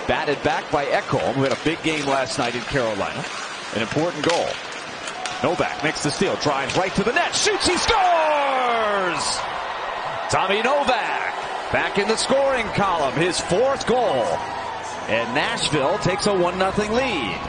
Batted back by Ekholm, who had a big game last night in Carolina. An important goal. Novak makes the steal, drives right to the net, shoots, he scores! Tommy Novak back in the scoring column, his fourth goal. And Nashville takes a 1-0 lead.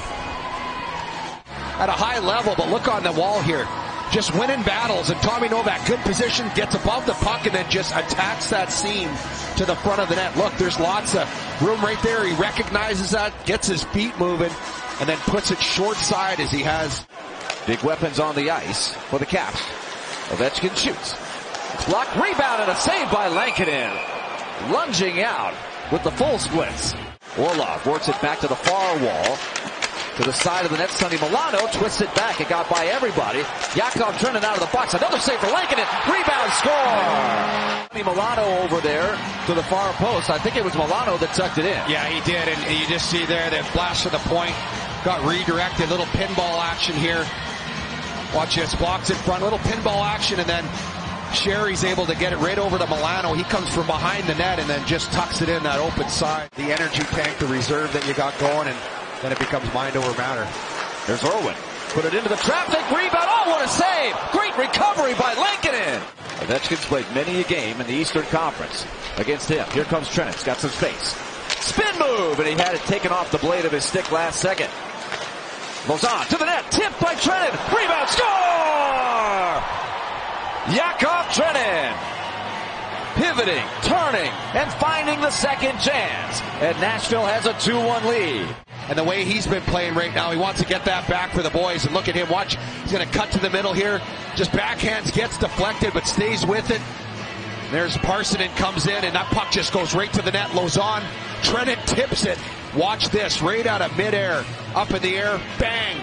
At a high level, but look on the wall here. Just winning battles, and Tommy Novak, good position, gets above the puck and then just attacks that seam to the front of the net. Look, there's lots of room right there. He recognizes that, gets his feet moving, and then puts it short side as he has. Big weapons on the ice for the Caps. Ovechkin shoots. Blocked, rebound, and a save by Lankinen. Lunging out with the full splits. Orlov works it back to the far wall. To the side of the net, Sonny Milano twists it back. It got by everybody. Yakov Trenin out of the box. Another save for Lankinen. Rebound, score! Sonny Milano over there to the far post. I think it was Milano that tucked it in. Yeah, he did, and you just see there that flash to the point. Got redirected. Little pinball action here. Watch this. Blocks in front. Little pinball action, and then Sherry's able to get it right over to Milano. He comes from behind the net and then just tucks it in that open side. The energy tank, the reserve that you got going, and then it becomes mind over matter. There's Irwin. Put it into the traffic. Rebound. Oh, what a save. Great recovery by Lankinen. Ovechkin's played many a game in the Eastern Conference against him. Here comes Trenin. He's got some space. Spin move, and he had it taken off the blade of his stick last second. Lauzon to the net. Tipped by Trenin. Rebound. Score! Yakov Trenin. Pivoting, turning, and finding the second chance. And Nashville has a 2-1 lead. And the way he's been playing right now, he wants to get that back for the boys. And look at him, watch. He's going to cut to the middle here. Just backhands, gets deflected, but stays with it. There's Parssinen comes in, and that puck just goes right to the net. Lauzon, Trenin tips it. Watch this, right out of midair. Up in the air, bang.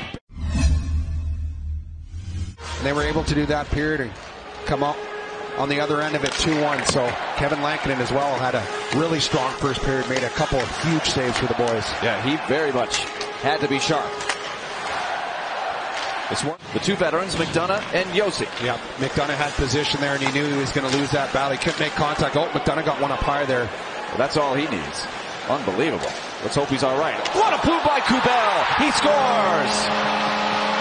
And they were able to do that period and come up on the other end of it 2-1. So Kevin Lankinen as well had a really strong first period, made a couple of huge saves for the boys. Yeah, he very much had to be sharp. This one, the two veterans, McDonough and Josi. Yeah, McDonough had position there, and he knew he was going to lose that battle. He couldn't make contact. Oh, McDonough got one up high there. Well, that's all he needs. Unbelievable. Let's hope he's all right. What a move by Kubel. He scores.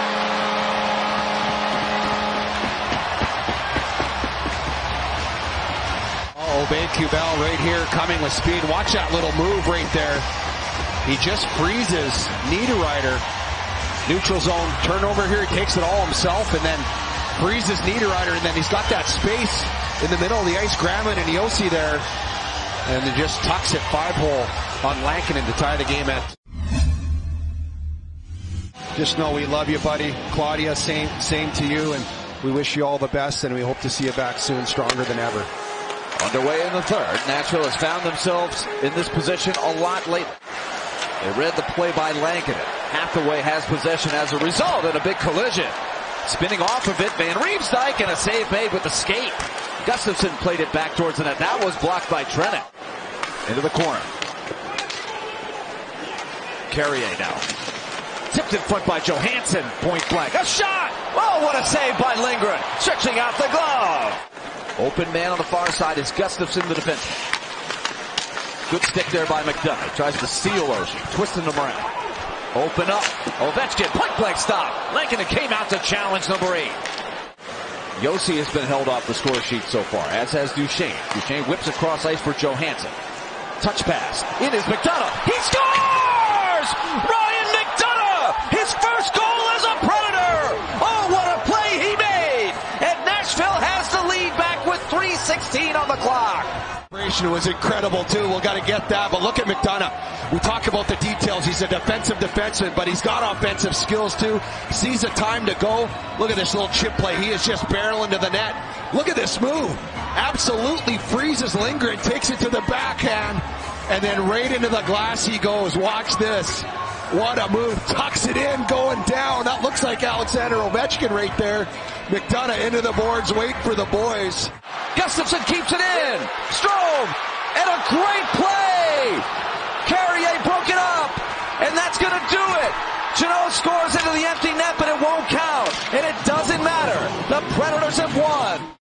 Obey Kubel right here, coming with speed. Watch that little move right there. He just freezes Niederreiter. Neutral zone turnover here. He takes it all himself and then freezes Niederreiter, and then he's got that space in the middle of the ice. Granlund and Josi there, and then just tucks it 5-hole on Lankinen to tie the game at. Just know we love you, buddy. Claudia, same to you, and we wish you all the best, and we hope to see you back soon, stronger than ever. Underway in the third. Nashville has found themselves in this position a lot lately. They read the play by Lankinen. Hathaway has possession as a result in a big collision. Spinning off of it, Van Riemsdyk, and a save made with the skate. Gustafsson played it back towards the net. That was blocked by Trenin. Into the corner. Carrier now. Tipped in front by Johansson. Point blank. A shot! Oh, what a save by Lindgren. Stretching out the glove. Open man on the far side is Gustafsson, the defenseman. Good stick there by McDonough. Tries to steal Oshie, twisting him around. Open up. Ovechkin, point blank stop. Lankinen came out to challenge number 8. Josi has been held off the score sheet so far, as has Duchesne. Duchesne whips across ice for Johansson. Touch pass. It is McDonough. He scores! Ryan McDonough! His first goal as a Predator! Oh, what a play he made! And Nashville has the lead back with 3:16 on the clock. It was incredible too. We'll got to get that, but look at McDonough. We talk about the details. He's a defensive defenseman, but he's got offensive skills too. Sees the time to go. Look at this little chip play. He is just barreling to the net. Look at this move. Absolutely freezes Lindgren, takes it to the backhand, and then right into the glass he goes. Watch this. What a move. Tucks it in, going down. That looks like Alexander Ovechkin right there. McDonough into the boards, wait for the boys. Gustafsson keeps it in. Strome, and a great play. Carrier broke it up, and that's going to do it. Jeannot scores into the empty net, but it won't count, and it doesn't matter. The Predators have won.